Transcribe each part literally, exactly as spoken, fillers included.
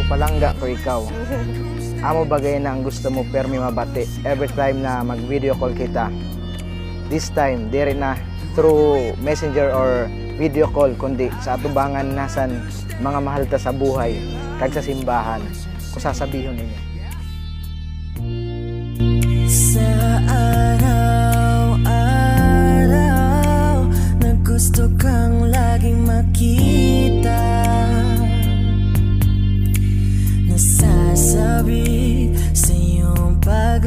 papalangga ko ikaw. Amo bagay na ang gusto mo permi mabati every time na mag-video call kita. This time, di rin na through messenger or video call, kundi sa atubangan nasan mga mahal ta sa buhay, kag sa simbahan, kung sasabihon ninyo. Sa araw-araw na gusto kang laging makita, nasasabi sa iyong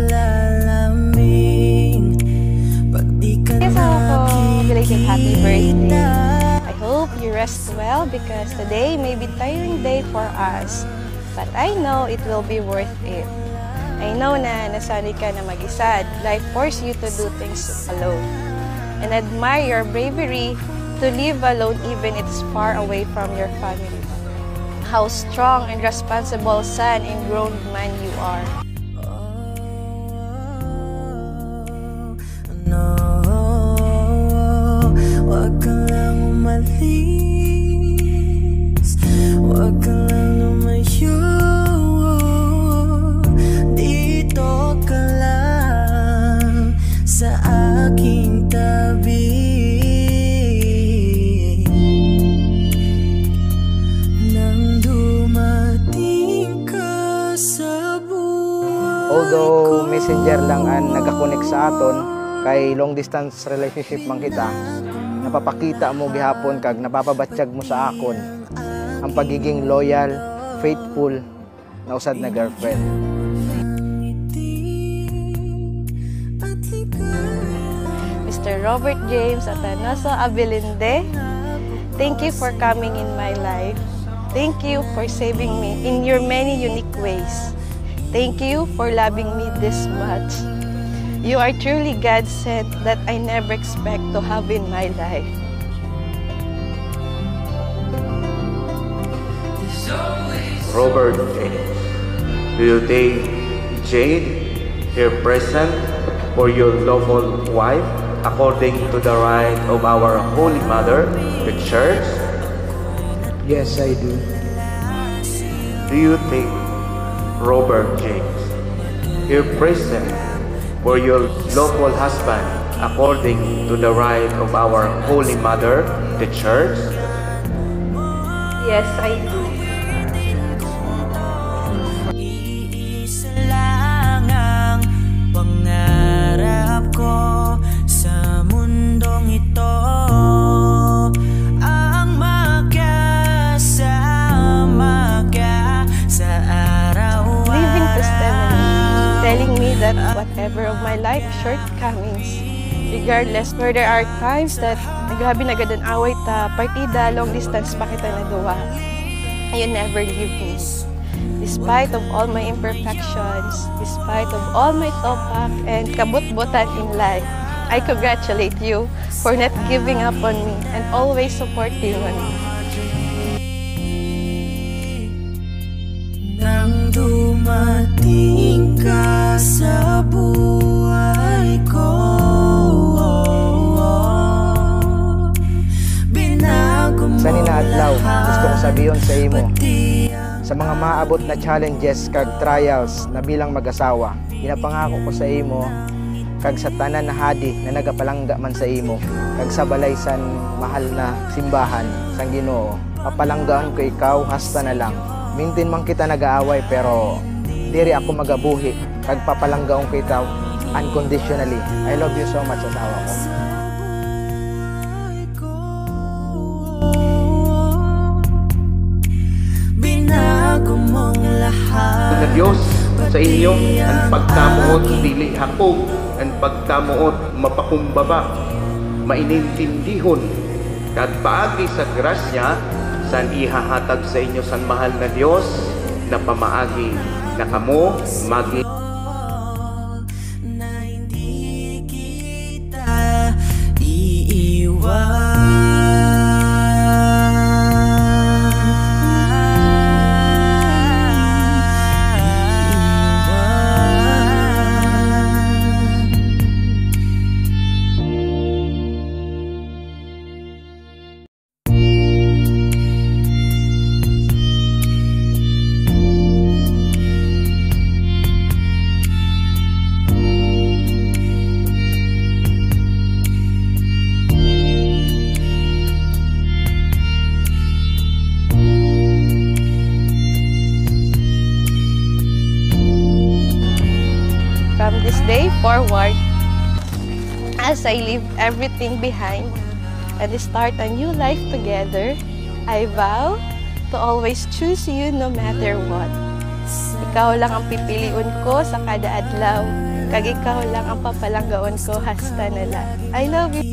paglalamig pag di ka belated happy birthday. I hope you rest well because today may be tiring day for us. But I know it will be worth it. I know na nasanay ka na mag-isa. Life forces you to do things alone. And admire your bravery to live alone even it's far away from your family. How strong and responsible son and grown man you are. Wag ka lang umalis, wag ka lang lumayo, dito ka lang sa aking tabi. Nang dumating ka sa buhay. Although messenger lang ang nagakonek sa aton, kay long distance relationship man kita, napapakita mo gihapon kag napapabatsyag mo sa akon ang pagiging loyal, faithful na usad na girlfriend. Mister Robert James Atanoso Abilinde, thank you for coming in my life. Thank you for saving me in your many unique ways. Thank you for loving me this much. You are truly God sent that I never expect to have in my life. Robert James, do you take Jade, her present, for your lawful wife, according to the right of our Holy Mother, the Church? Yes, I do. Do you take Robert James, her present, for your lawful husband, according to the right of our Holy Mother, the Church? Yes, I do. Iisa lang ang pangarap ko sa mundong ito, ang magkasama ka sa araw-araw. Living testimony, telling me that whatever of my life shortcomings, regardless where there are times that grabe na gadan away ta, partida, long distance pa kita nagawa, you never leave me. Despite of all my imperfections, despite of all my topak and kabut-butan in life, I congratulate you for not giving up on me and always supporting on me. Nang dumating ka sa buhay ko, binago mo Sa ninaadlaw, gusto ko sabihin sa imo, lahat. sa mga maabot na challenges kag trials na bilang mag-asawa, ginapangako ko sa imo kag sa tanan na hadi na nagapalangga man sa imo, kag sa balay san mahal na simbahan sang Ginoo, papalanggaan ko ikaw hasta na lang. Mintin man kita nag-aaway pero diri ako magabuhi kag papalanggaon ko ikaw unconditionally. I love you so much, asawa ko. Binago mong lahat. Na Diyos sa inyo ang pagtamuot dili hakog, ang pagtamuot mapakumbaba, mainintindihon kad paagi sa grasya san ihahatag sa inyo san mahal na Diyos na pamaagi na kamo magi Na hindi kita iiwan. this day forward, as I leave everything behind and start a new life together, I vow to always choose you no matter what. Ikaw lang ang pipiliun ko sa kada adlaw, kag ikaw lang ang papalanggaon ko hasta nala. I love you.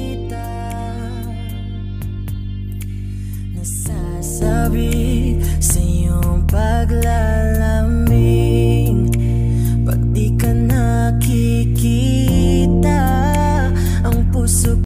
Nasasabi sa iyong paglalamig, pag di ka nakita.